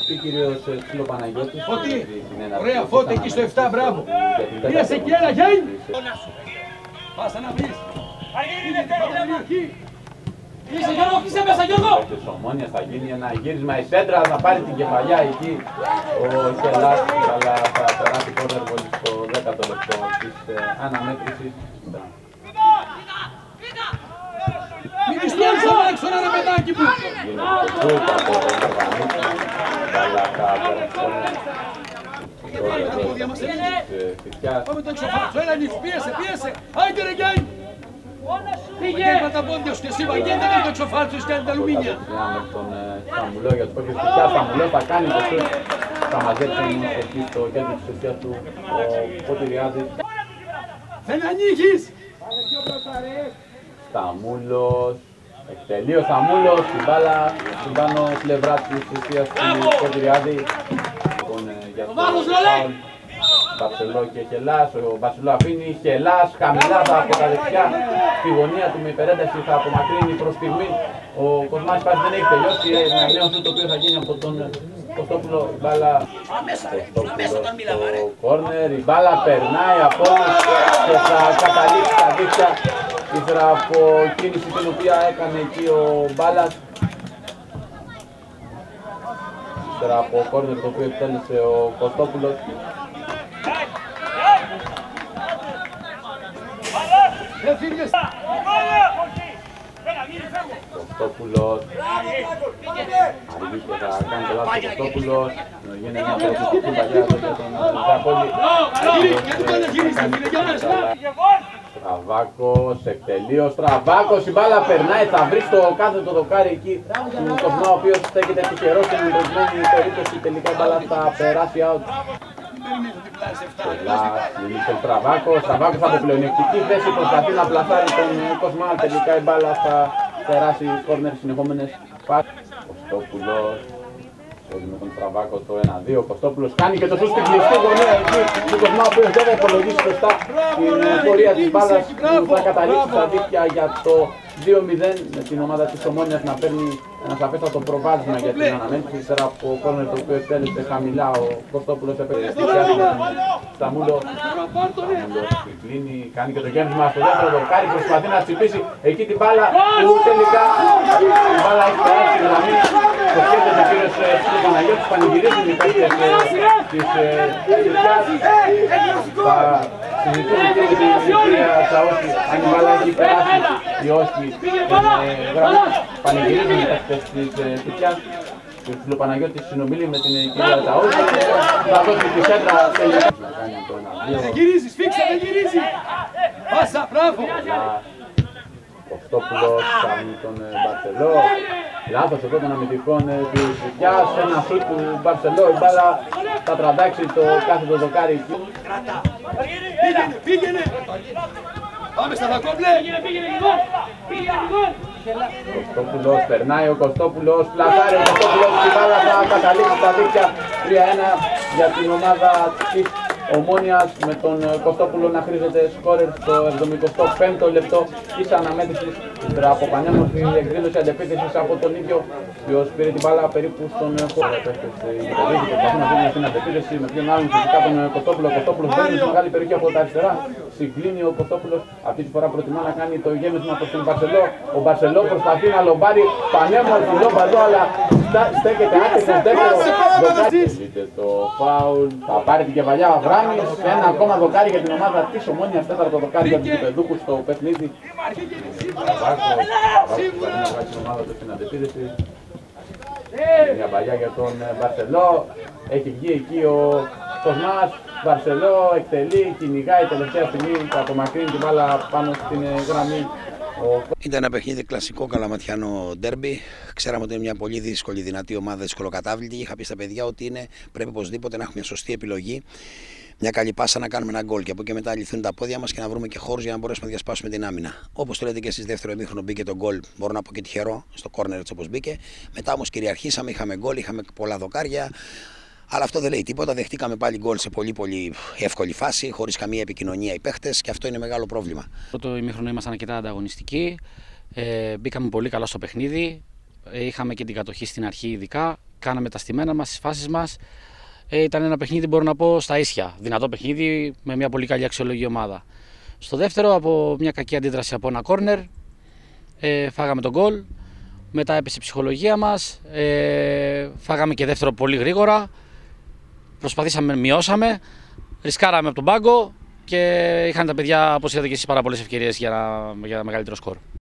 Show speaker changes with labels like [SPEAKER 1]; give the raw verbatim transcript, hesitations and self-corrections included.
[SPEAKER 1] Και κυρίως Ψιλοπαναγιώτης.
[SPEAKER 2] Φώτη, ωραία Φώτη, εκεί στο επτά, μπράβο. Πίεσε και ένα, γεια! Πάσα να βρεις. Κλείσε Γιώργο, κλείσε μέσα Γιώργο.
[SPEAKER 1] Της Ομόνιας θα γίνει ένα γύρισμα, η σέντρα θα πάρει την κεφαλιά εκεί. Ο Χελάς, αλλά θα περάσει κόρνερ πολύ στο δέκατο λεπτό της αναμέτρησης.
[SPEAKER 2] Μην της τόλεις να έξω ρε παιδάκι μου.
[SPEAKER 1] Γίνεται το σούτ από τον Οργανίτη, αλλά θα περάσει.
[SPEAKER 2] Πάμε το εξωφάλτσο, έλα νύχ, πίεσε, πίεσε. Άιντε ρε Γιάννη. Πήγε! Με τα πόντια σου και εσύ, βαγγέντε με το εξωφάλτσο και τα αλουμίνια.
[SPEAKER 1] Με τον Σαμουλό για τους πόκες φυσικά, Σαμουλό θα κάνει το σούτ. Θα μαζέψει εκεί στο κέντρο της αιστείας του ο Ποτηριάδης.
[SPEAKER 2] Δεν ανοίγεις!
[SPEAKER 1] Σταμούλος, εκτελεί ο Σταμούλος, την μπάλα στην πάνω πλευρά της αιστείας του Ποτηριάδη. Για το φάουλ. Μπαρσελό και Χελάς, ο Μπαρσελό αφήνει, Χελάς χαμηλά από τα δεξιά, στη γωνία του με υπερένταση θα απομακρύνει προς στιγμή. Ο Κοσμάς πάλι δεν έχει τελειώσει, ένα νέο σούτ το οποίο θα γίνει από τον Κωστόπουλο, η μπάλα στο κόρνερ, η μπάλα περνάει από όλους και θα καταλήξει τα δίχτυα ύστερα από κίνηση την οποία έκανε εκεί ο Μπάλας. Ύστερα από κόρνερ το οποίο εκτέλεσε ο Κωστόπουλος. Κωστόπουλος αργεί και θα κάνει το λάθος ο Κωστόπουλος. Γίνεται μια προθετική παλιά εδώ για τον Ζαπόλη. Στραβάκος, εκτελεί ο Στραβάκος, η μπάλα περνάει, θα βρει στο κάθετο δοκάρι εκεί του Κοσμά, ο οποίος στέκεται τυχερός στην προηγούμενη περίπτωση, τελικά η μπάλα θα περάσει out. Λύσει ο Στραβάκος, Στραβάκος από πλεονεκτική θέση προσπαθεί να πλασάρει τον Κοσμά, τελικά η μπάλα θα περάσει κόρνερ συνεχόμενες πάσεις. Κωστόπουλος με τον Στραβάκο το ένα δύο, ο Κωστόπουλος κάνει και το σωστή στην κλειστή γωνία εκεί του Κοσμά, ο οποίος δεν θα υπολογίσει σωστά την πορεία της μπάλας που θα καταλήξει στα δίκτυα για το δύο μηδέν με την ομάδα της Ομόνιας να παίρνει ένα σαφέστατο προβάδισμα για την αναμέτρηση. Ύστερα από κόρνερ το οποίο εκτέλεσε χαμηλά ο Κωστόπουλος έπαιξε στη θέση του Σταμούλο. Σταμούλος κλείνει, κάνει και το γέμισμα στο δεύτερο δοκάρι, προσπαθεί να τσιπήσει εκεί την μπάλα που τελικά η μπάλα έχει περάσει τη γραμμή. Το σκέφτεται ο κύριος Παναγιώτης, πανηγυρίζουν οι παίκτες της Τουρκιάς. Θα συζητούν και με την κυρία Τσαώση αν η μπάλα έχει περάσει ή όχι. Πανηγυρίζουν οι παίκτες της Τουρκιάς. Ο Φιλοπαναγιώτης συνομιλεί με την κυρία Τσαώση. Θα δώσει τη σέντρα τελικά.
[SPEAKER 2] Δεν γυρίζει, σφίξε, δεν γυρίζει. Πάσα, μπράβο.
[SPEAKER 1] Κωστόπουλος κάνει τον Μπαρσελό. Λάθος εδώ των αμυντικών της Τουρκιάς. Ένα σούτ του Μπαρσελό. Η μπάλα θα τραντάξει το κάθετο δοκάρι.
[SPEAKER 2] Πήγαινε, πήγαινε. Πάμε στα δακόμπλε. Πήγαινε, πήγαινε, λοιπόν. Πήγαινε, λοιπόν.
[SPEAKER 1] Κωστόπουλος, περνάει ο Κωστόπουλος. Πλασάρει ο Κωστόπουλος. Η μπάλα θα καταλήξει τα δίκτυα. τρία ένα για την ομάδα της Ομόνιας με τον Κωστόπουλο να χρήζεται σκόρερ στο εβδομηκοστό πέμπτο λεπτό της αναμέτρησης. Ύστερα από πανέμορφη εκδήλωση αντεπίθεσης από τον ίδιο, ο οποίος πήρε την μπάλα περίπου στον χώρο. Οι Γερμανοί προσπαθούν να δίνουν στην αντεπίθεση με ποιον άλλον φυσικά τον Κωστόπουλο. Ο Κωστόπουλος μπαίνει στη μεγάλη περιοχή από τα αριστερά. Συγκλίνει ο Κωστόπουλος. Αυτή τη φορά προτιμά να κάνει το γέμισμα προς τον Μπαρσελό. Ο Μπαρσελό προσπαθεί να λομπάρει πανέμορφη λόμπα εδώ, αλλά στέκεται άκρη δεύτερο δοκάρι. Το φάουλ θα πάρει την κεφαλιά ο Γράμμης. Ένα ακόμα δοκάρι για την ομάδα της Ομόνιας, τέταρτο δοκάρι για τους γηπεδούχους στο παιχνίδι. Βάκος, Βάκος να βγάλει την ομάδα του στην αντεπίθεση. Μια παλιά για τον Μπαρσελό. Έχει βγει εκεί ο Κοσμάς. Μπαρσελό εκτελεί, κυνηγάει τελευταία στιγμή, θα απομακρύνει την μπάλα πάνω στην γραμμή.
[SPEAKER 3] Ήταν ένα παιχνίδι κλασικό καλαματιανό ντέρμπι. Ξέραμε ότι είναι μια πολύ δύσκολη, δυνατή ομάδα, δυσκολοκατάβλητη. Είχα πει στα παιδιά ότι είναι, πρέπει οπωσδήποτε να έχουμε μια σωστή επιλογή. Μια καλή πάσα να κάνουμε ένα γκολ και από εκεί μετά λυθούν τα πόδια μας και να βρούμε και χώρους για να μπορέσουμε να διασπάσουμε την άμυνα. Όπως το λέτε και εσείς, δεύτερο ημίχρονο μπήκε το γκολ. Μπορώ να πω και τυχερό στο κόρνερ έτσι όπως μπήκε. Μετά όμως κυριαρχήσαμε, είχαμε γκολ, είχαμε πολλά δοκάρια. Αλλά αυτό δεν λέει τίποτα. Δεχτήκαμε πάλι γκολ σε πολύ πολύ εύκολη φάση, χωρίς καμία επικοινωνία οι παίχτες και αυτό είναι μεγάλο πρόβλημα.
[SPEAKER 4] Το ημίχρονο ήμασταν αρκετά ανταγωνιστικοί. Ε, μπήκαμε πολύ καλά στο παιχνίδι. Ε, είχαμε και την κατοχή στην αρχή, ειδικά. κάναμε τα στημένα μας, τις φάσεις μας. Ε, ήταν ένα παιχνίδι, μπορώ να πω, στα ίσια. Δυνατό παιχνίδι με μια πολύ καλή αξιολογική ομάδα. Στο δεύτερο, από μια κακή αντίδραση από ένα κόρνερ, ε, φάγαμε τον γκολ. Μετά έπεσε η ψυχολογία μας. Ε, φάγαμε και δεύτερο πολύ γρήγορα. Προσπαθήσαμε, μειώσαμε. Ρισκάραμε από τον πάγκο και είχαν τα παιδιά, όπως είδατε και εσείς, πάρα πολλές ευκαιρίες για, για μεγαλύτερο σκορ.